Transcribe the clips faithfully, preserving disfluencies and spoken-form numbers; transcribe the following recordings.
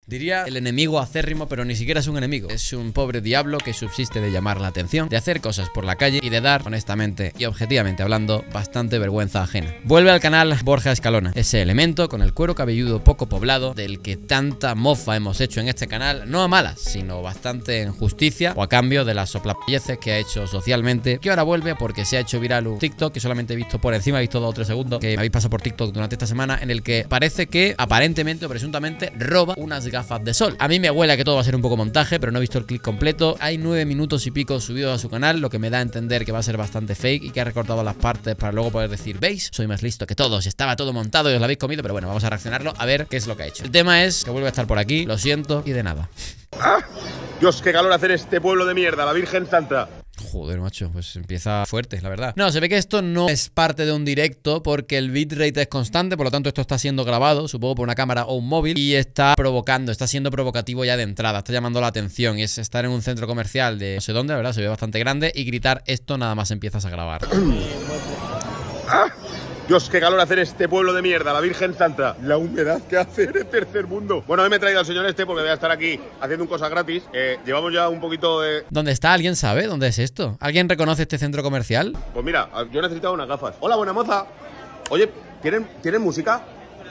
Diría el enemigo acérrimo, pero ni siquiera es un enemigo. Es un pobre diablo que subsiste de llamar la atención, de hacer cosas por la calle y de dar, honestamente y objetivamente hablando, bastante vergüenza ajena. Vuelve al canal Borja Escalona, ese elemento con el cuero cabelludo poco poblado del que tanta mofa hemos hecho en este canal, no a malas, sino bastante en justicia o a cambio de las soplapolleces que ha hecho socialmente, que ahora vuelve porque se ha hecho viral un TikTok que solamente he visto por encima, he visto dos o tres segundos, que me habéis pasado por TikTok durante esta semana, en el que parece que aparentemente o presuntamente roba unas gafas de sol. A mí me huele a que todo va a ser un poco montaje, pero no he visto el clip completo. Hay nueve minutos y pico subidos a su canal, lo que me da a entender que va a ser bastante fake y que ha recortado las partes para luego poder decir, ¿veis? Soy más listo que todos, estaba todo montado y os lo habéis comido, pero bueno, vamos a reaccionarlo a ver qué es lo que ha hecho. El tema es que vuelve a estar por aquí, lo siento y de nada. ¡Ah! Dios, qué calor hacer este pueblo de mierda, la Virgen Santa. Joder, macho, pues empieza fuerte, la verdad. No, se ve que esto no es parte de un directo porque el bitrate es constante, por lo tanto esto está siendo grabado, supongo por una cámara o un móvil, y está provocando, está siendo provocativo ya de entrada, está llamando la atención, y es estar en un centro comercial de no sé dónde, la verdad, se ve bastante grande, y gritar esto nada más empiezas a grabar. ¡Ah! Dios, qué calor hacer este pueblo de mierda, la Virgen Santa. La humedad que hace en el tercer mundo. Bueno, hoy me he traído al señor este porque voy a estar aquí haciendo un cosa gratis. Eh, llevamos ya un poquito de... ¿Dónde está? ¿Alguien sabe dónde es esto? ¿Alguien reconoce este centro comercial? Pues mira, yo necesitaba unas gafas. Hola, buena moza. Oye, ¿tienen, ¿tienen música?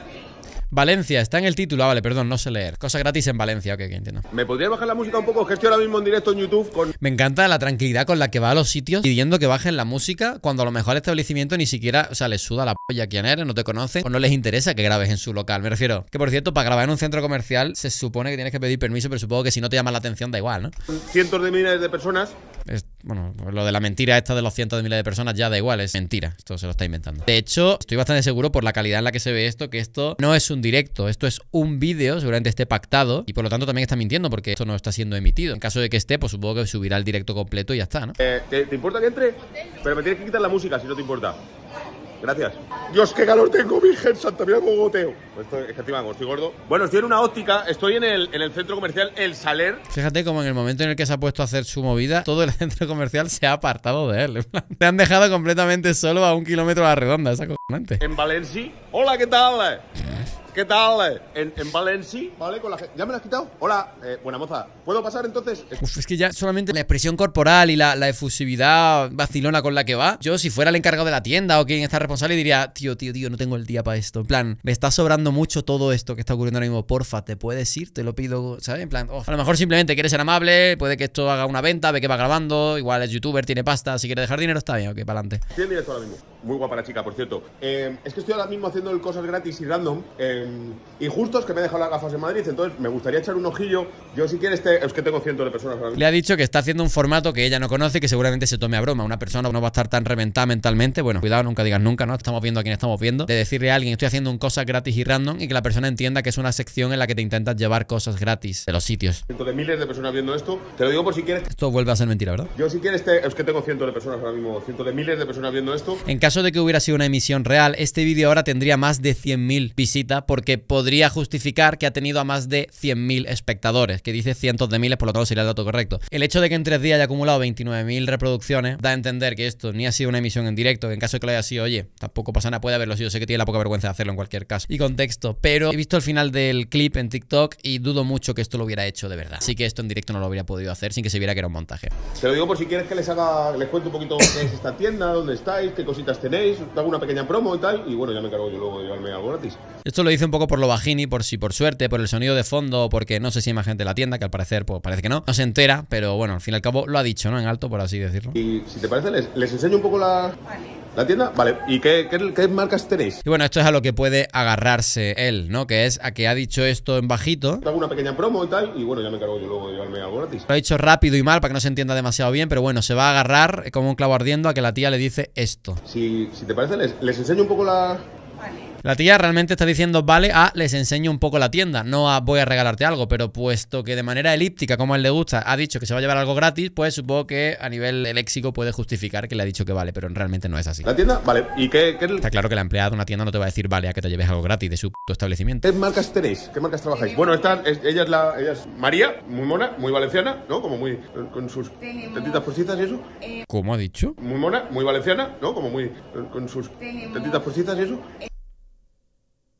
Valencia, está en el título, ah, vale, perdón, no sé leer. Cosa gratis en Valencia, ok, que entiendo. ¿Me podrías bajar la música un poco? Es que estoy ahora mismo en directo en YouTube con... Me encanta la tranquilidad con la que va a los sitios pidiendo que bajen la música cuando a lo mejor el establecimiento ni siquiera, o sea, les suda la polla quién eres, no te conocen o no les interesa que grabes en su local. Me refiero, que por cierto, para grabar en un centro comercial se supone que tienes que pedir permiso, pero supongo que si no te llama la atención da igual, ¿no? Cientos de miles de personas. Es, bueno, lo de la mentira esta de los cientos de miles de personas ya da igual, es mentira, esto se lo está inventando. De hecho, estoy bastante seguro por la calidad en la que se ve esto, que esto no es un directo, esto es un vídeo, seguramente esté pactado, y por lo tanto también está mintiendo porque esto no está siendo emitido. En caso de que esté, pues supongo que subirá el directo completo y ya está, ¿no? Eh, ¿te, ¿Te importa que entre? Pero me tienes que quitar la música si no te importa. Gracias. Dios, qué calor tengo, Virgen Santa, mira cómo goteo. Pues esto, es que encima como estoy gordo. Bueno, estoy en una óptica, estoy en el, en el centro comercial El Saler. Fíjate como en el momento en el que se ha puesto a hacer su movida, todo el centro comercial se ha apartado de él. Te han dejado completamente solo a un kilómetro a la redonda, esa acojonante. En Valencia. Hola, ¿qué tal? ¿Qué tal? En, en Valencia, ¿vale? Con la gente. ¿Ya me la has quitado? Hola, eh, buena moza. ¿Puedo pasar entonces? Uf, es que ya solamente la expresión corporal y la, la efusividad vacilona con la que va. Yo, si fuera el encargado de la tienda o quien está responsable, diría, tío, tío, tío, no tengo el día para esto. En plan, me está sobrando mucho todo esto que está ocurriendo ahora mismo. Porfa, ¿te puedes ir? Te lo pido, ¿sabes? En plan, oh, a lo mejor simplemente quieres ser amable, puede que esto haga una venta, ve que va grabando, igual es youtuber, tiene pasta, si quiere dejar dinero está bien, ok, para adelante. Estoy en directo ahora mismo. Muy guapa la chica, por cierto. Eh, es que estoy ahora mismo haciendo el cosas gratis y random. Eh, y justo es que me he dejado las gafas en Madrid, entonces me gustaría echar un ojillo. Yo, si quieres, te, es que tengo cientos de personas ahora mismo. Le ha dicho que está haciendo un formato que ella no conoce y que seguramente se tome a broma. Una persona no va a estar tan reventada mentalmente. Bueno, cuidado, nunca digas nunca, ¿no? Estamos viendo a quien estamos viendo. De decirle a alguien, estoy haciendo un cosas gratis y random, y que la persona entienda que es una sección en la que te intentas llevar cosas gratis de los sitios. Cientos de miles de personas viendo esto. Te lo digo por si quieres. Esto vuelve a ser mentira, ¿verdad? Yo, si quieres, te, es que tengo cientos de personas ahora mismo. Cientos de miles de personas viendo esto. En caso de que hubiera sido una emisión real, este vídeo ahora tendría más de cien mil visitas porque podría justificar que ha tenido a más de cien mil espectadores, que dice cientos de miles, por lo tanto sería el dato correcto. El hecho de que en tres días haya acumulado veintinueve mil reproducciones da a entender que esto ni ha sido una emisión en directo, que en caso de que lo haya sido, oye, tampoco pasa nada, puede haberlo sido, sé que tiene la poca vergüenza de hacerlo en cualquier caso. Y contexto, pero he visto el final del clip en TikTok y dudo mucho que esto lo hubiera hecho de verdad. Así que esto en directo no lo habría podido hacer sin que se viera que era un montaje. Te lo digo por si quieres que les haga, les cuente un poquito qué es esta tienda, dónde estáis, qué cositas tenéis, te hago una pequeña promo y tal, y bueno, ya me encargo yo luego de llevarme algo gratis. Esto lo hice un poco por lo bajini, por si por suerte, por el sonido de fondo, porque no sé si hay más gente en la tienda, que al parecer, pues parece que no. No se entera, pero bueno, al fin y al cabo lo ha dicho, ¿no? En alto, por así decirlo. Y si te parece, les, les enseño un poco la... ¿La tienda? Vale. ¿Y qué, qué, qué marcas tenéis? Y bueno, esto es a lo que puede agarrarse él, ¿no? Que es a que ha dicho esto en bajito. Te hago una pequeña promo y tal, y bueno, ya me encargo yo luego de llevarme algo gratis. Lo ha dicho rápido y mal para que no se entienda demasiado bien, pero bueno, se va a agarrar como un clavo ardiendo a que la tía le dice esto. Si, si te parece, les, les enseño un poco la... La tía realmente está diciendo vale a les enseño un poco la tienda, no a voy a regalarte algo, pero puesto que de manera elíptica, como a él le gusta, ha dicho que se va a llevar algo gratis, pues supongo que a nivel léxico puede justificar que le ha dicho que vale, pero realmente no es así. ¿La tienda? Vale. ¿Y qué, qué... Está claro que la empleada de una tienda no te va a decir vale a que te lleves algo gratis de su puto establecimiento. ¿Qué marcas tenéis? ¿Qué marcas trabajáis? Bueno, esta es, ella es la ella es María, muy mona, muy valenciana, ¿no? Como muy con sus tetitas postizas y eso. ¿Cómo ha dicho? Muy mona, muy valenciana, ¿no? Como muy con sus tetitas postizas y eso.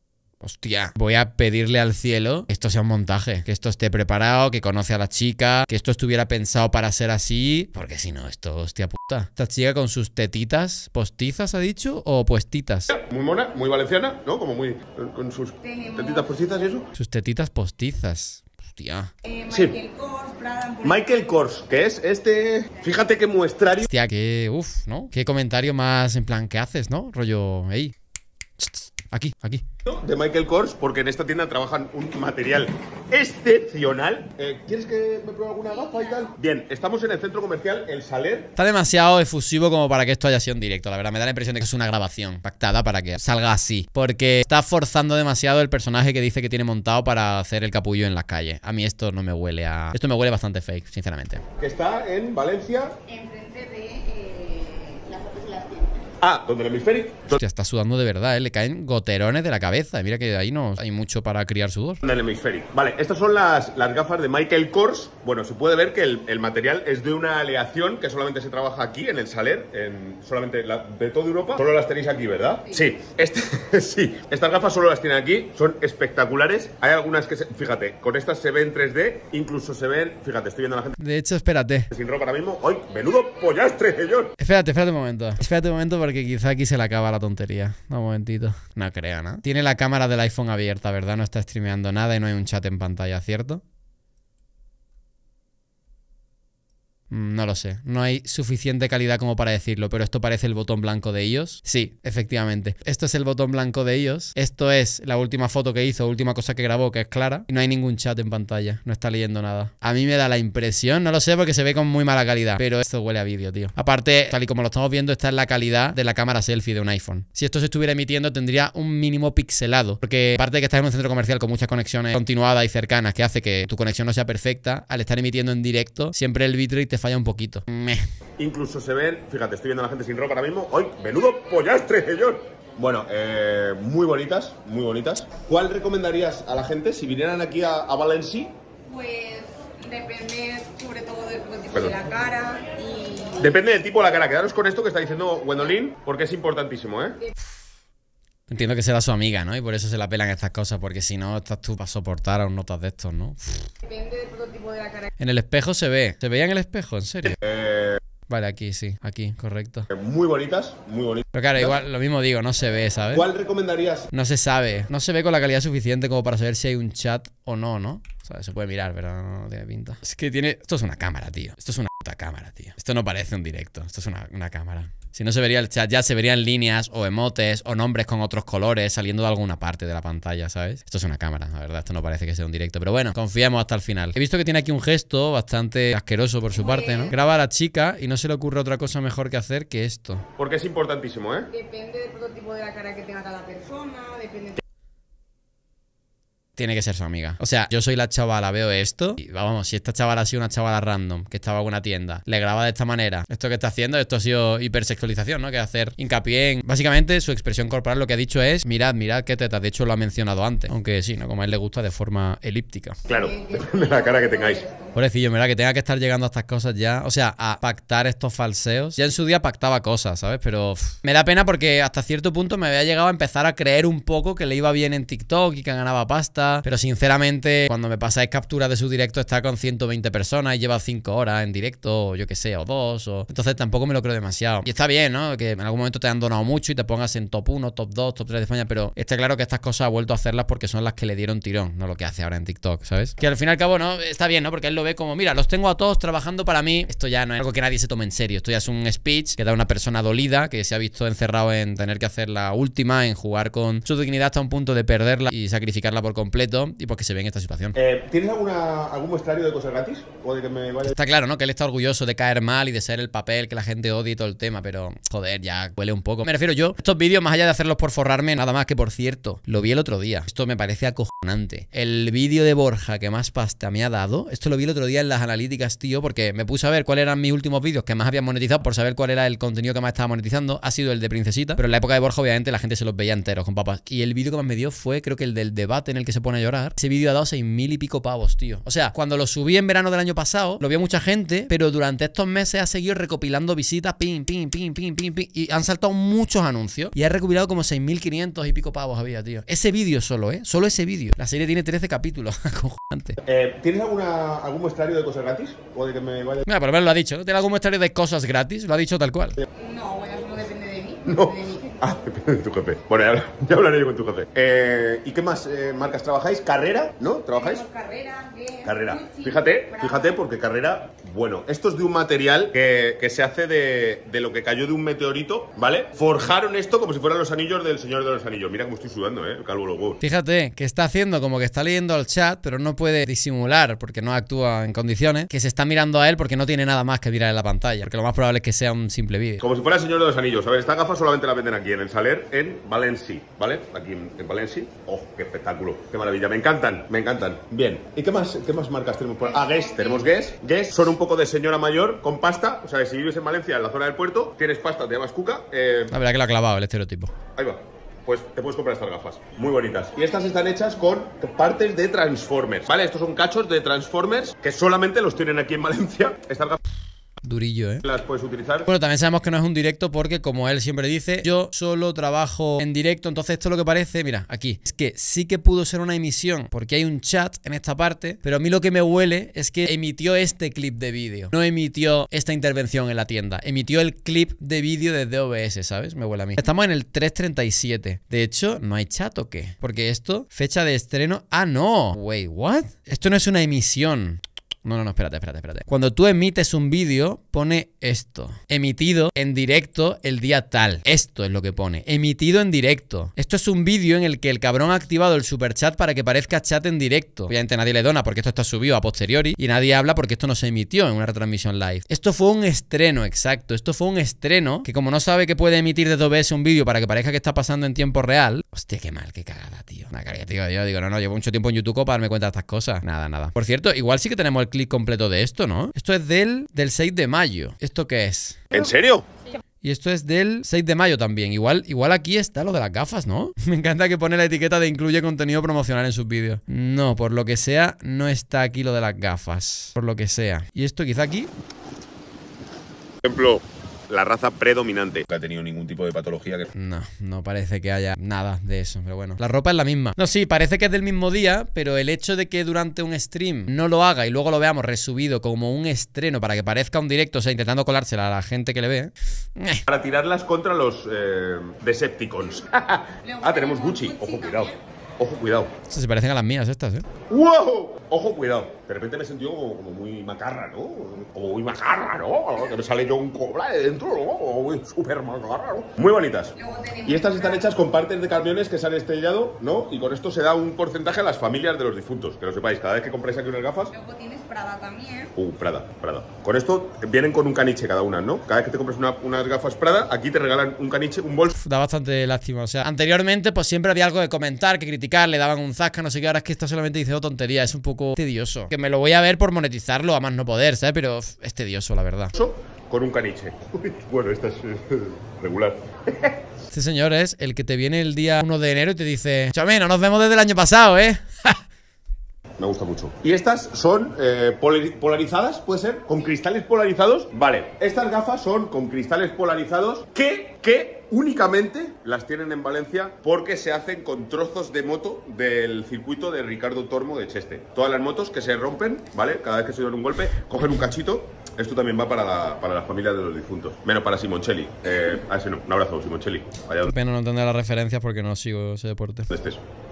hostia, voy a pedirle al cielo que esto sea un montaje, que esto esté preparado, que conoce a la chica, que esto estuviera pensado para ser así, porque si no, esto, hostia puta. Esta chica con sus tetitas postizas, ¿ha dicho? ¿O puestitas? Muy mona, muy valenciana, ¿no? Como muy... con sus tetitas postizas y eso. Sus tetitas postizas. Hostia. Eh, Sí. Michael Kors, Prada, Michael Kors, que es este... Fíjate qué muestrario... Hostia, qué... Uf, ¿no? Qué comentario más en plan, ¿qué haces, no? Rollo, ey. Aquí, aquí. de Michael Kors, porque en esta tienda trabajan un material excepcional. Eh, ¿Quieres que me pruebe alguna gafa y tal? Bien, estamos en el centro comercial El Saler. Está demasiado efusivo como para que esto haya sido en directo, la verdad. Me da la impresión de que es una grabación pactada para que salga así, porque está forzando demasiado el personaje que dice que tiene montado para hacer el capullo en las calles. A mí esto no me huele a... Esto me huele bastante fake, sinceramente. Que está en Valencia. enfrente de eh, las fotos y las tiendas. Ah, donde el hemisférico. Hostia, está sudando de verdad, ¿eh? Le caen goterones de la cabeza. Mira que ahí no hay mucho para criar sudor. Donde el hemisférico. Vale, estas son las, las gafas de Michael Kors. Bueno, se puede ver que el, el material es de una aleación que solamente se trabaja aquí, en El Saler, en solamente la, de toda Europa. Solo las tenéis aquí, ¿verdad? Sí. Este, sí. Estas gafas solo las tienen aquí. Son espectaculares. Hay algunas que, se, fíjate, con estas se ven en tres D. Incluso se ven, fíjate, estoy viendo a la gente De hecho, espérate. sin ropa ahora mismo. ¡Ay, menudo pollastre, señor! Espérate, espérate un momento. Espérate un momento porque quizá aquí se le acaba la tontería. No, un momentito. No creo, ¿no? Tiene la cámara del iPhone abierta, ¿verdad? No está streameando nada y no hay un chat en pantalla, ¿cierto? No lo sé, no hay suficiente calidad como para decirlo, pero esto parece el botón blanco de iOS. Sí, efectivamente, esto es el botón blanco de iOS. Esto es la última foto que hizo, última cosa que grabó, que es Clara. Y no hay ningún chat en pantalla, no está leyendo nada. A mí me da la impresión, no lo sé porque se ve con muy mala calidad, pero esto huele a vídeo, tío. Aparte, tal y como lo estamos viendo, esta es la calidad de la cámara selfie de un iPhone. Si esto se estuviera emitiendo tendría un mínimo pixelado, porque aparte de que estás en un centro comercial con muchas conexiones continuadas y cercanas, que hace que tu conexión no sea perfecta, al estar emitiendo en directo, siempre el bitrate te falla un poquito. Meh. Incluso se ven, fíjate, estoy viendo a la gente sin ropa ahora mismo. ¡Ay, menudo pollastre, señor! Bueno, eh, muy bonitas, muy bonitas. ¿Cuál recomendarías a la gente si vinieran aquí a, a Valencia? Pues depende sobre todo del tipo Perdón. de la cara y... Depende del tipo de la cara. Quedaros con esto que está diciendo Gwendolyn, porque es importantísimo, ¿eh? Entiendo que será su amiga, ¿no? Y por eso se la pelan estas cosas, porque si no, estás tú para soportar a un notas de estos, ¿no? Depende del prototipo de la cara. En el espejo se ve. ¿Se veía en el espejo? ¿En serio? Eh, Vale, aquí sí, aquí, correcto. muy bonitas, muy bonitas. Pero claro, igual lo mismo digo, no se ve, ¿sabes? ¿Cuál recomendarías? No se sabe, no se ve con la calidad suficiente como para saber si hay un chat o no, ¿no? O sea, se puede mirar, pero no, no tiene pinta. Es que tiene... Esto es una cámara, tío. Esto es una puta cámara, tío. Esto no parece un directo, esto es una, una cámara. Si no se vería el chat, ya se verían líneas o emotes o nombres con otros colores saliendo de alguna parte de la pantalla, ¿sabes? Esto es una cámara, la verdad, esto no parece que sea un directo. Pero bueno, confiemos hasta el final. He visto que tiene aquí un gesto bastante asqueroso por su parte, ¿no? Graba a la chica y no se le ocurre otra cosa mejor que hacer que esto. Porque es importantísimo, ¿eh? Depende del prototipo de la cara que tenga cada persona, depende... Tiene que ser su amiga. O sea, yo soy la chavala, veo esto y vamos, si esta chavala ha sido una chavala random que estaba en una tienda, le graba de esta manera, esto que está haciendo, esto ha sido hipersexualización, ¿no? Que hacer hincapié en... Básicamente, su expresión corporal lo que ha dicho es mirad, mirad qué tetas. De hecho, lo ha mencionado antes. Aunque sí, ¿no? Como a él le gusta de forma elíptica. Claro, depende de la cara que tengáis. Pobrecillo, ¿verdad? Que tenga que estar llegando a estas cosas ya. O sea, a pactar estos falseos. Ya en su día pactaba cosas, ¿sabes? Pero uff, me da pena porque hasta cierto punto me había llegado a empezar a creer un poco que le iba bien en TikTok y que ganaba pasta. Pero sinceramente, cuando me pasáis capturas de su directo, está con ciento veinte personas y lleva cinco horas en directo, o yo que sé, o dos. O... Entonces tampoco me lo creo demasiado. Y está bien, ¿no? Que en algún momento te han donado mucho y te pongas en top uno, top dos, top tres de España. Pero está claro que estas cosas ha vuelto a hacerlas porque son las que le dieron tirón, no lo que hace ahora en TikTok, ¿sabes? Que al fin y al cabo, ¿no? Está bien, ¿no? Porque él lo ve como, mira, los tengo a todos trabajando para mí. Esto ya no es algo que nadie se tome en serio. Esto ya es un speech que da una persona dolida que se ha visto encerrado en tener que hacer la última, en jugar con su dignidad hasta un punto de perderla y sacrificarla por completo, y pues que se ve en esta situación. Eh, ¿Tienes alguna, algún muestrario de cosas gratis? ¿O de que me vaya? Está claro, ¿no? Que él está orgulloso de caer mal y de ser el papel que la gente odia y todo el tema, pero joder, ya huele un poco. Me refiero yo, estos vídeos, más allá de hacerlos por forrarme, nada más que, por cierto, lo vi el otro día. Esto me parece acojonante. El vídeo de Borja que más pasta me ha dado, esto lo vi el otro día en las analíticas, tío, porque me puse a ver cuáles eran mis últimos vídeos que más habían monetizado por saber cuál era el contenido que más estaba monetizando. Ha sido el de Princesita, pero en la época de Borja obviamente la gente se los veía enteros con papas. Y el vídeo que más me dio fue, creo que el del debate en el que se pone a llorar. Ese vídeo ha dado seis mil y pico pavos, tío. O sea, cuando lo subí en verano del año pasado, lo vio mucha gente, pero durante estos meses ha seguido recopilando visitas, pim, pim, pim, pim, pim, pim, y han saltado muchos anuncios. Y ha recopilado como seis mil quinientos y pico pavos había, tío. Ese vídeo solo, ¿eh? Solo ese vídeo. La serie tiene trece capítulos. Acojonante. Eh, ¿Tienes alguna, algún muestrario de cosas gratis? ¿O de que me vaya? Mira, por lo menos lo ha dicho, ¿no? ¿Tiene algún muestrario de cosas gratis? Lo ha dicho tal cual. No, bueno, eso no depende de mí. No. Depende de mí. Ah, depende de tu jefe. Bueno, ya, ya hablaré yo con tu jefe. Eh, ¿Y qué más eh, marcas trabajáis? ¿Carrera? ¿No? ¿Trabajáis? Tenemos Carrera, Guess, Carrera. Gucci, Fíjate, Prada. fíjate, porque Carrera, bueno, esto es de un material que, que se hace de, de lo que cayó de un meteorito, ¿vale? Forjaron esto como si fueran los anillos del Señor de los Anillos. Mira cómo estoy sudando, ¿eh? Calvo los huevos. Fíjate que está haciendo como que está leyendo el chat, pero no puede disimular porque no actúa en condiciones, que se está mirando a él porque no tiene nada más que mirar en la pantalla, porque lo más probable es que sea un simple vídeo. Como si fuera el Señor de los Anillos. A ver, estas gafas solamente las venden aquí en el Saler, en Valencia, ¿vale? Aquí en, en Valencia. ¡Oh, qué espectáculo! ¡Qué maravilla! Me encantan, me encantan. Bien. ¿Y qué más, qué más marcas tenemos por ahí? Ah, Guess. Tenemos Guess. Guess son un poco de señora mayor con pasta. O sea, si vives en Valencia, en la zona del puerto, tienes pasta, te llamas Cuca. Eh, La verdad que lo ha clavado el estereotipo. ahí va. Pues te puedes comprar estas gafas, muy bonitas. Y estas están hechas con partes de Transformers, ¿vale? Estos son cachos de Transformers que solamente los tienen aquí en Valencia. Estas gafas Durillo, ¿eh? las puedes utilizar. Bueno, también sabemos que no es un directo porque, como él siempre dice, yo solo trabajo en directo. Entonces esto es lo que parece, mira, aquí, es que sí que pudo ser una emisión porque hay un chat en esta parte, pero a mí lo que me huele es que emitió este clip de vídeo, no emitió esta intervención en la tienda, emitió el clip de vídeo desde O B S, ¿sabes? Me huele a mí. Estamos en el tres treinta y siete. De hecho, ¿no hay chat o qué? Porque esto, fecha de estreno... ¡Ah, no! Wait, ¿what? Esto no es una emisión. No, no, no, espérate, espérate, espérate. Cuando tú emites un vídeo, pone esto. Emitido en directo el día tal. Esto es lo que pone. Emitido en directo. Esto es un vídeo en el que el cabrón ha activado el superchat para que parezca chat en directo. Obviamente nadie le dona porque esto está subido a posteriori y nadie habla porque esto no se emitió en una retransmisión live. Esto fue un estreno, exacto. Esto fue un estreno que, como no sabe que puede emitir desde O B S un vídeo para que parezca que está pasando en tiempo real. Hostia, qué mal, qué cagada, tío. Una cagada, tío. Yo digo, no, no, llevo mucho tiempo en YouTube para darme cuenta de estas cosas. Nada, nada. Por cierto, igual sí que tenemos el clip completo de esto, ¿no? Esto es del, del seis de mayo. ¿Esto qué es? ¿En serio? Y esto es del seis de mayo también. Igual, igual aquí está lo de las gafas, ¿no? Me encanta que pone la etiqueta de incluye contenido promocional en sus vídeos. No, por lo que sea, no está aquí lo de las gafas. Por lo que sea. Y esto quizá aquí... Por ejemplo, la raza predominante. No ha tenido ningún tipo de patología que... No, no parece que haya nada de eso, pero bueno. La ropa es la misma. No, sí, parece que es del mismo día, pero el hecho de que durante un stream no lo haga y luego lo veamos resubido como un estreno para que parezca un directo, o sea, intentando colársela a la gente que le ve, ¿eh? Para tirarlas contra los eh, Decepticons. Ah, tenemos Gucci. Ojo, cuidado. Ojo, cuidado. Se parecen a las mías estas, ¿eh? ¡Wow! Ojo, cuidado. De repente me he sentido como, como muy macarra, ¿no? Como muy macarra, ¿no? Que me sale yo un cobra de dentro, ¿no? Como muy súper macarra, ¿no? Muy bonitas. Y estas están hechas con partes de camiones que se han estrellado, ¿no? Y con esto se da un porcentaje a las familias de los difuntos. Que lo sepáis, cada vez que compráis aquí unas gafas... Luego tienes Prada también. Uh, Prada, Prada. Con esto vienen con un caniche cada una, ¿no? Cada vez que te compras una, unas gafas Prada, aquí te regalan un caniche, un bolso. Da bastante lástima, o sea, anteriormente pues siempre había algo que comentar, que criticar, le daban un zasca, no sé qué. Ahora es que esto solamente dice oh, tontería, es un poco tedioso. Que me lo voy a ver por monetizarlo, a más no poder, ¿sabes? Pero uf, es tedioso, la verdad. Con un caniche. Bueno, esta es eh, regular. Este señor es el que te viene el día uno de enero y te dice Chame, no nos vemos desde el año pasado, ¿eh? Me gusta mucho. Y estas son eh, polarizadas, ¿puede ser? ¿Con cristales polarizados? Vale, estas gafas son con cristales polarizados que, que únicamente las tienen en Valencia porque se hacen con trozos de moto del circuito de Ricardo Tormo de Cheste. Todas las motos que se rompen, ¿vale? Cada vez que se dan un golpe, cogen un cachito. Esto también va para la, para la familia de los difuntos. Menos para Simoncelli. Eh, a ese no. Un abrazo, Simoncelli. Vaya donde Pena no entender las referencias porque no sigo ese deporte. estés.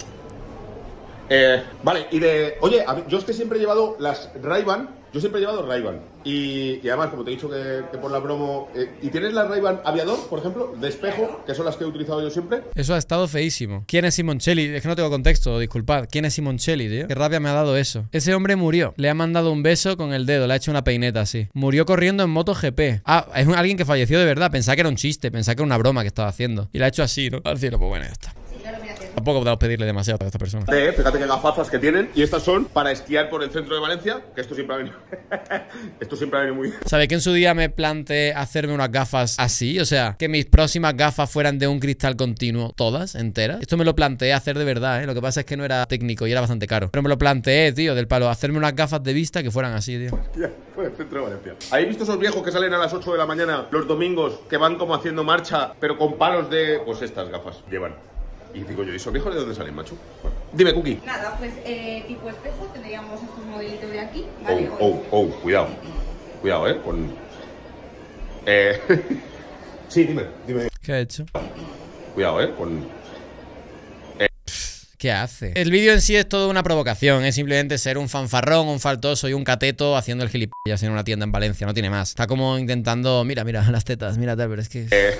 Eh, vale, y de... Oye, a mí, yo es que siempre he llevado las Ray-Ban. Yo siempre he llevado Ray-Ban. Y, y además, como te he dicho que, que por la promo... Eh, ¿Y tienes las Ray-Ban Aviador, por ejemplo? De espejo, que son las que he utilizado yo siempre. Eso ha estado feísimo. ¿Quién es Simoncelli? Es que no tengo contexto, disculpad. ¿Quién es Simoncelli, tío? Qué rabia me ha dado eso. Ese hombre murió. Le ha mandado un beso con el dedo, le ha hecho una peineta así. Murió corriendo en MotoGP. Ah, es un, alguien que falleció de verdad. Pensaba que era un chiste, pensaba que era una broma que estaba haciendo. Y la ha hecho así, ¿no? Al cielo, pues bueno, ya está. Sí, claro, mira, que Tampoco podemos pedirle demasiado a esta persona. Eh, fíjate qué gafazas que tienen. Y estas son para esquiar por el centro de Valencia. Que esto siempre ha venido. Esto siempre ha venido muy bien. ¿Sabes que en su día me planteé hacerme unas gafas así? O sea, que mis próximas gafas fueran de un cristal continuo, todas, enteras. Esto me lo planteé hacer de verdad, ¿eh? Lo que pasa es que no era técnico y era bastante caro. Pero me lo planteé, tío, del palo. Hacerme unas gafas de vista que fueran así, tío. Ya, por el centro de Valencia. ¿Habéis visto esos viejos que salen a las ocho de la mañana los domingos, que van como haciendo marcha, pero con palos de... Pues estas gafas llevan. Y digo yo, ¿y esos viejos de dónde salen, macho? Bueno, dime, Cookie. Nada, pues eh, tipo espejo tendríamos estos modelitos de aquí, ¿vale? Oh, oh, oh, cuidado. Cuidado, eh, con... Eh... sí, dime, dime. ¿Qué ha hecho? Cuidado, eh, con... ¿Qué hace? El vídeo en sí es toda una provocación. Es simplemente ser un fanfarrón, un faltoso y un cateto haciendo el gilipollas en una tienda en Valencia. No tiene más. Está como intentando... Mira, mira, las tetas, mira tal, pero es que... Eh...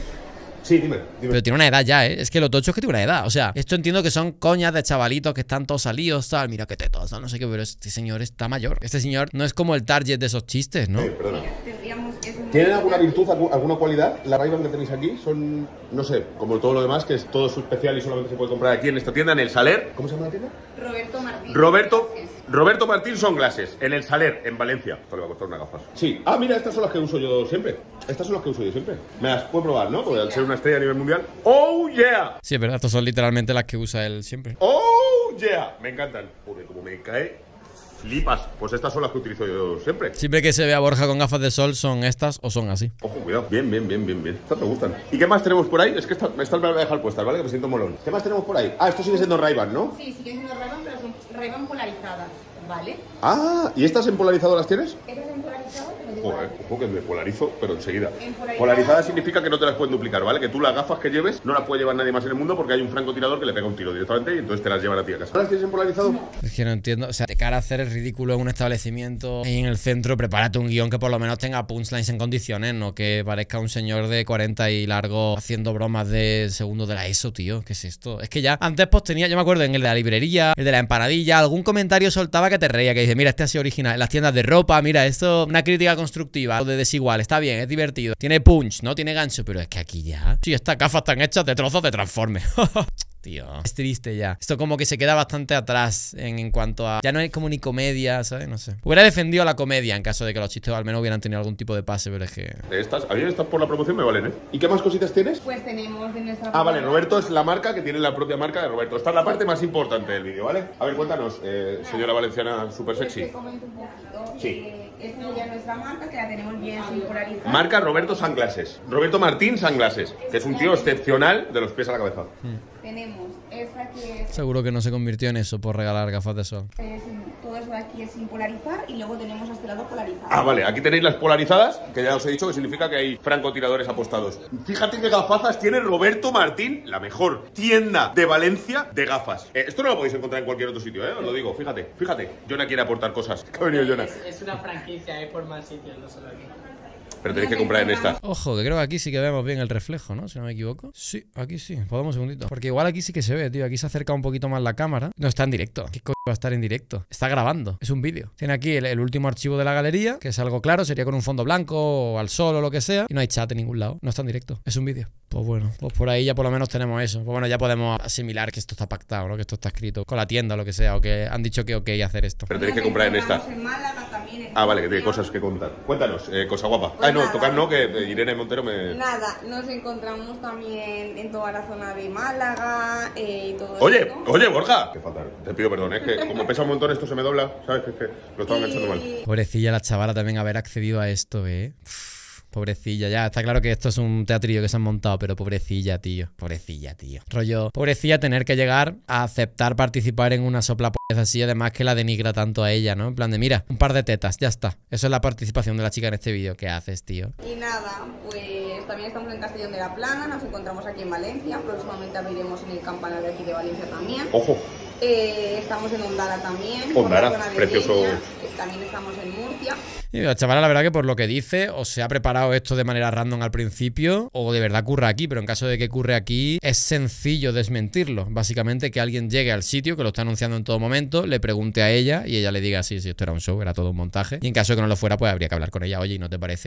Sí, dime, dime. Pero tiene una edad ya, ¿eh? Es que lo tocho es que tiene una edad. O sea, esto entiendo que son coñas de chavalitos que están todos salidos, tal. Mira qué tetos, no sé qué, pero este señor está mayor. Este señor no es como el target de esos chistes, ¿no? Eh, perdona. Mira, tendríamos que es un ¿Tienen alguna modelo virtud, algu- alguna cualidad? La Ray-Ban que tenéis aquí son, no sé, como todo lo demás, que es todo su especial y solamente se puede comprar aquí en esta tienda, en el Saler. ¿Cómo se llama la tienda? Roberto Martín. Roberto, Gracias. Roberto Martín Sunglasses, en el Saler, en Valencia. Esto le va a costar unas gafas. Sí. Ah, mira, estas son las que uso yo siempre. Estas son las que uso yo siempre. Me las puedo probar, ¿no? Porque al ser una estrella a nivel mundial. ¡Oh, yeah! Sí, es verdad, estas son literalmente las que usa él siempre. ¡Oh, yeah! Me encantan. Porque como me cae, flipas. Pues estas son las que utilizo yo siempre. Siempre que se ve a Borja con gafas de sol, son estas o son así. Ojo, cuidado. Bien, bien, bien, bien, bien. Estas me gustan. ¿Y qué más tenemos por ahí? Es que esta, esta me la voy a dejar puesta, ¿vale? Que me siento molón. ¿Qué más tenemos por ahí? Ah, esto sigue siendo Ray-Ban, ¿no? Sí, siguen siendo Ray-Ban, pero son Ray-Ban polarizadas, ¿vale? Ah, ¿y estas en polarizado las tienes? Estas son polarizadas, te lo digo. Joder, ojo que me polarizo, pero enseguida. En polarizada- Polarizada significa que no te las pueden duplicar, ¿vale? Que tú las gafas que lleves no las puede llevar nadie más en el mundo porque hay un francotirador que le pega un tiro directamente y entonces te las llevan a ti a casa. ¿No las tienes en polarizado? Es que no entiendo, o sea, de cara a hacer el ridículo en un establecimiento ahí en el centro, prepárate un guión que por lo menos tenga punchlines en condiciones, no que parezca un señor de cuarenta y largo haciendo bromas de segundo de la ESO, tío. ¿Qué es esto? Es que ya antes pues tenía, yo me acuerdo en el de la librería, el de la empanadilla, algún comentario soltaba que te reía, que dice, mira, este ha sido original. En las tiendas de ropa, mira, esto, una crítica constructiva, o de desigual, está bien, es divertido. Tiene punch, ¿no? Tiene gancho, pero es que aquí ya... Sí, estas gafas están hechas de trozos de Transformers. Tío, es triste ya. Esto como que se queda bastante atrás en, en cuanto a... Ya no es como ni comedia, ¿sabes? No sé. Hubiera defendido la comedia en caso de que los chistes al menos hubieran tenido algún tipo de pase, pero es que... De estas, a mí estas por la promoción me valen, ¿eh? ¿Y qué más cositas tienes? Pues tenemos de nuestra... Ah, vale, Roberto es la marca que tiene la propia marca de Roberto. Esta es la parte más importante del vídeo, ¿vale? A ver, cuéntanos, eh, señora valenciana super Pues sexy. te comento un poquito. Sí. Eh, esta sería nuestra marca, que la tenemos bien sin polarizar. Marca Roberto Sunglasses. Roberto Martín Sunglasses, que es un tío excepcional de los pies a la cabeza. Tenemos esta que es... Seguro que no se convirtió en eso por regalar gafas de sol. es sin- todo eso de aquí es sin polarizar y luego tenemos a este lado polarizado. Ah, vale, aquí tenéis las polarizadas, que ya os he dicho que significa que hay francotiradores apostados. Fíjate qué gafazas tiene Roberto Martín, la mejor tienda de Valencia de gafas. Eh, esto no lo podéis encontrar en cualquier otro sitio, ¿eh? Os lo digo, fíjate, fíjate. Jonah quiere aportar cosas. ¿Qué ha venido Jonah? Es, es una franquicia, hay por más sitios, no solo aquí. Pero tenéis que comprar en esta. Ojo, que creo que aquí sí que vemos bien el reflejo, ¿no? Si no me equivoco. Sí, aquí sí. Podemos un segundito. Porque igual aquí sí que se ve, tío. Aquí se acerca un poquito más la cámara. No está en directo. ¿Qué coño va a estar en directo? Está grabando. Es un vídeo. Tiene aquí el, el último archivo de la galería, que es algo claro. Sería con un fondo blanco o al sol o lo que sea. Y no hay chat en ningún lado. No está en directo. Es un vídeo. Pues bueno, pues por ahí ya por lo menos tenemos eso. Pues bueno, ya podemos asimilar que esto está pactado, ¿no? Que esto está escrito con la tienda o lo que sea. O que han dicho que ok hacer esto. Pero tenéis que comprar en esta. En Málaga también. en Ah, vale, que tiene Murcia. cosas que contar. Cuéntanos, eh, cosa guapa. Pues Ay, no, nada. tocar no, que eh, Irene Montero me... Nada, nos encontramos también en toda la zona de Málaga eh, y todo Oye, esto. oye, Borja. Qué fatal. Te pido perdón, es que como pesa un montón esto se me dobla, ¿sabes? Que es que lo estaba enganchando mal. Y- Pobrecilla la chavala también haber accedido a esto, ¿eh? Uf, pobrecilla, ya está claro que esto es un teatrillo que se han montado, pero pobrecilla, tío. Pobrecilla, tío. Rollo, pobrecilla tener que llegar a aceptar participar en una sopla así, además que la denigra tanto a ella, ¿no? En plan de, mira, un par de tetas, ya está. Eso es la participación de la chica en este vídeo. ¿Qué haces, tío? Y nada, pues también estamos en Castellón de la Plana, nos encontramos aquí en Valencia, próximamente abriremos en el campanario de aquí de Valencia también. Ojo. Eh, estamos en Ondara también, por Ondara, la zona de precioso. Peña, que también estamos en Murcia. Y la chavala, la verdad que por lo que dice, o se ha preparado esto de manera random al principio, o de verdad ocurre aquí, pero en caso de que ocurre aquí, es sencillo desmentirlo. Básicamente que alguien llegue al sitio, que lo está anunciando en todo momento, le pregunte a ella y ella le diga, sí, sí, esto era un show, era todo un montaje. Y en caso de que no lo fuera, pues habría que hablar con ella. Oye, ¿y no te parece que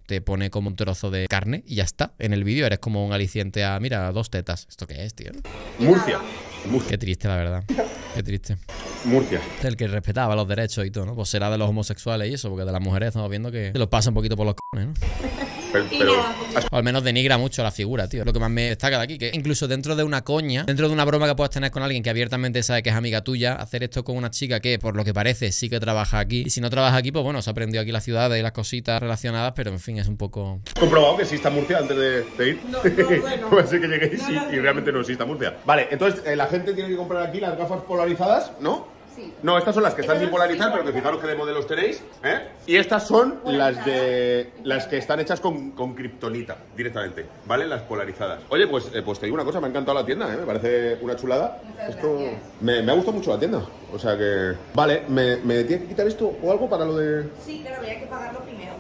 te pone como un trozo de carne y ya está. En el vídeo eres como un aliciente a, mira, dos tetas. ¿Esto qué es, tío? Murcia. Murcia. Qué triste, la verdad. Qué triste. Murcia. El que respetaba los derechos y todo, ¿no? Pues será de los homosexuales y eso, porque de las mujeres estamos viendo que se los pasa un poquito por los cojones, ¿no? Pero, pero O al menos denigra mucho la figura, tío. Lo que más me destaca de aquí, que incluso dentro de una coña, dentro de una broma que puedas tener con alguien que abiertamente sabe que es amiga tuya, hacer esto con una chica que, por lo que parece, sí que trabaja aquí. Y si no trabaja aquí, pues bueno, se ha aprendido aquí la ciudad y las cositas relacionadas, pero en fin, es un poco... comprobado que exista Murcia antes de, de ir. No, no, bueno. Puede ser que lleguéis No, y, no, y realmente no exista Murcia. Vale, entonces eh, la gente tiene que comprar aquí las gafas polarizadas, ¿no? Sí. No, estas son las que están sin polarizar, pero que fijaros que de modelos tenéis, ¿eh? Y estas son las de las que están hechas con, con kriptonita directamente, ¿vale? Las polarizadas. Oye, pues, eh, pues te digo una cosa, me ha encantado la tienda, ¿eh? Me parece una chulada. Muchas Esto gracias. me, me ha gustado mucho la tienda. O sea que... Vale, ¿me, me tiene que quitar esto o algo para lo de...? Sí, claro, habría que pagarlo primero.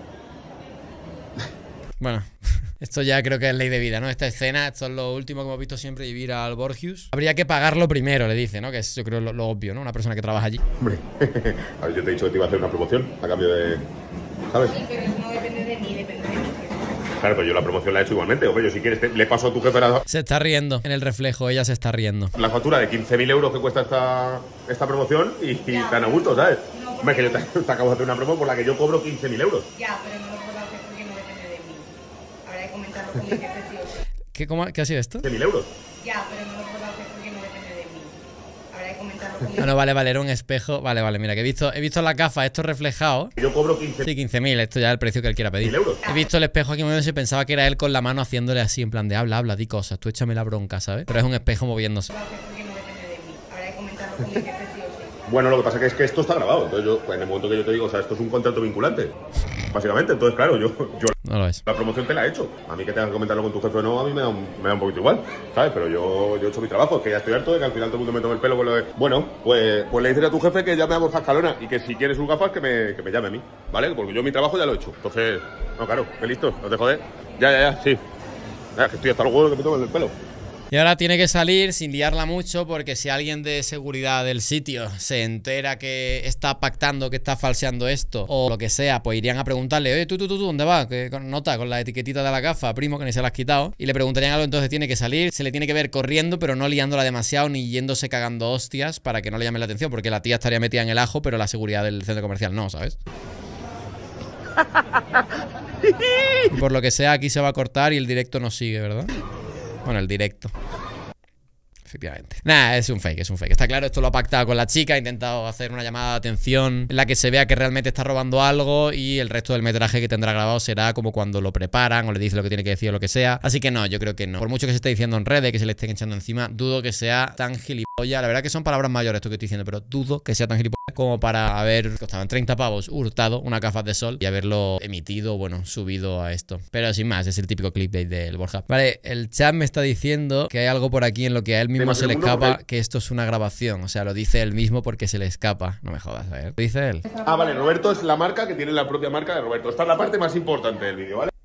Bueno, esto ya creo que es ley de vida, ¿no? Esta escena, esto es lo último que hemos visto siempre vivir al Borgius. Habría que pagarlo primero, le dice, ¿no? Que es, yo creo, lo, lo obvio, ¿no? Una persona que trabaja allí. Hombre, a ver, yo te he dicho que te iba a hacer una promoción a cambio de... ¿Sabes? Sí, pero eso no depende de mí, depende de mí. Claro, pues yo la promoción la he hecho igualmente. Hombre, yo si quieres te- le paso a tu jefe la, Se está riendo en el reflejo, ella se está riendo. la factura de quince mil euros que cuesta esta, esta promoción y, y Ya. tan a gusto, ¿sabes? No, Hombre, que yo te, te acabo de hacer una promo por la que yo cobro quince mil euros. Ya, pero no lo puedo hacer porque no depende de mí. Habrá que comentarlo con mi jefe sí o sí. ¿Qué, cómo, ¿Qué ha sido esto? quince mil euros. Ya, pero no lo puedo hacer porque no depende de mí. Habrá que comentarlo con mi Ah, no, vale, vale, era un espejo. Vale, vale, mira, que he visto, he visto las gafas, esto reflejado. Yo cobro quince Sí, quince mil, esto ya es el precio que él quiera pedir. mil euros. He visto el espejo aquí moviéndose y pensaba que era él con la mano haciéndole así, en plan de habla, habla, di cosas, tú échame la bronca, ¿sabes? Pero es un espejo moviéndose. No lo puedo hacer porque no depende de mí. Habrá que comentarlo con mi jefe sí o sí. Bueno, lo que pasa que es que esto está grabado. Entonces yo, pues, en el momento que yo te digo, o sea, esto es un contrato vinculante. Básicamente, entonces claro, yo, yo No lo es. la promoción te la he hecho. A mí que tengas que comentarlo con tu jefe o no, a mí me da un, me da un poquito igual, ¿sabes? Pero yo, yo he hecho mi trabajo, es que ya estoy harto de que al final todo el mundo me tome el pelo con lo de... Bueno, pues, pues le dices a tu jefe que llame a Borja Escalona y que si quieres sus gafas que me, que me llame a mí, ¿vale? Porque yo mi trabajo ya lo he hecho. Entonces, no, claro, que listo, no te jodes. Ya, ya, ya, sí. Ya, que estoy hasta los huevos de que me tomen el pelo. Y ahora tiene que salir sin liarla mucho porque si alguien de seguridad del sitio se entera que está pactando, que está falseando esto o lo que sea, pues irían a preguntarle, oye, tú, tú, tú, tú, ¿dónde vas? Que con nota, con la etiquetita de la gafa, primo, que ni se la has quitado. Y le preguntarían algo, entonces tiene que salir, se le tiene que ver corriendo, pero no liándola demasiado ni yéndose cagando hostias para que no le llame la atención, porque la tía estaría metida en el ajo, pero la seguridad del centro comercial no, ¿sabes? Y por lo que sea, aquí se va a cortar y el directo no sigue, ¿verdad? Bueno, el directo. Efectivamente. Nah, es un fake, es un fake. Está claro, esto lo ha pactado con la chica, ha intentado hacer una llamada de atención en la que se vea que realmente está robando algo y el resto del metraje que tendrá grabado será como cuando lo preparan o le dice lo que tiene que decir o lo que sea. Así que no, yo creo que no. Por mucho que se esté diciendo en redes, que se le estén echando encima, dudo que sea tan gilipollas. La verdad que son palabras mayores esto que estoy diciendo, pero dudo que sea tan gilipollas como para haber costado treinta pavos hurtado unas gafas de sol y haberlo emitido, bueno, subido a esto. Pero sin más, es el típico clickbait del Borja. Vale, el chat me está diciendo que hay algo por aquí en lo que a él mismo Tenemos se el le mundo escapa, porque- que esto es una grabación. O sea, lo dice él mismo porque se le escapa. No me jodas, a ver. Lo dice él. Ah, vale, Roberto es la marca que tiene la propia marca de Roberto. Esta es la parte más importante del vídeo, ¿vale?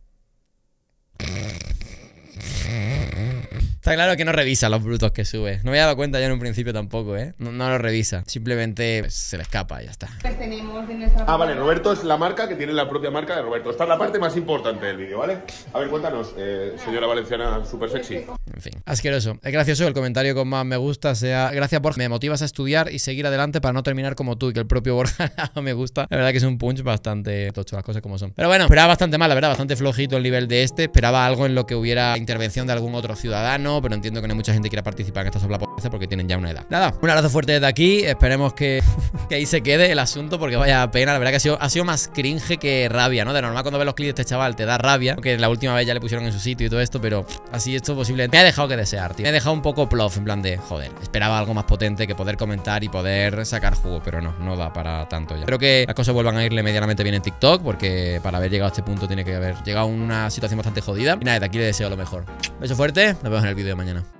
Está claro que no revisa los brutos que sube. No me había dado cuenta yo en un principio tampoco, ¿eh? No, no lo revisa. Simplemente pues, se le escapa y ya está. Pues tenemos de nuestra Ah, vale, Roberto es la marca que tiene la propia marca de Roberto. Esta es la parte más importante del vídeo, ¿vale? A ver, cuéntanos, eh, señora valenciana súper sexy. En fin, asqueroso. Es gracioso el comentario con más me gusta sea gracias Borja, me motivas a estudiar y seguir adelante para no terminar como tú y que el propio Borja me gusta. La verdad que es un punch bastante tocho, las cosas como son. Pero bueno, esperaba bastante mal, la verdad, bastante flojito el nivel de este. Esperaba algo en lo que hubiera intervención de algún otro ciudadano, pero entiendo que no hay mucha gente que quiera participar en esta soplapolleza porque tienen ya una edad. Nada, un abrazo fuerte desde aquí. Esperemos que, que ahí se quede el asunto porque vaya pena. La verdad que ha sido, ha sido más cringe que rabia, ¿no? De normal cuando ves los clips de este chaval te da rabia, porque la última vez ya le pusieron en su sitio y todo esto, pero así esto posiblemente me ha dejado que desear, tío. Me ha dejado un poco plof, en plan de, joder, esperaba algo más potente que poder comentar y poder sacar jugo, pero no, no da para tanto ya. Creo que las cosas vuelvan a irle medianamente bien en TikTok, porque para haber llegado a este punto tiene que haber llegado a una situación bastante jodida. Y nada, de aquí le deseo lo mejor. Beso fuerte, nos vemos en el vídeo de mañana.